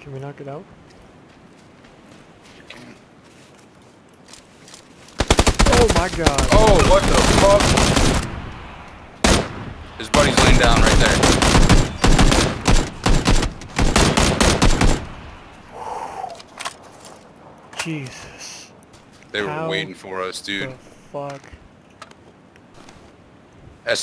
Can we knock it out? Oh my god. Oh, what the fuck? His buddy's laying down right there. Jesus. They were How waiting for us, dude. The fuck?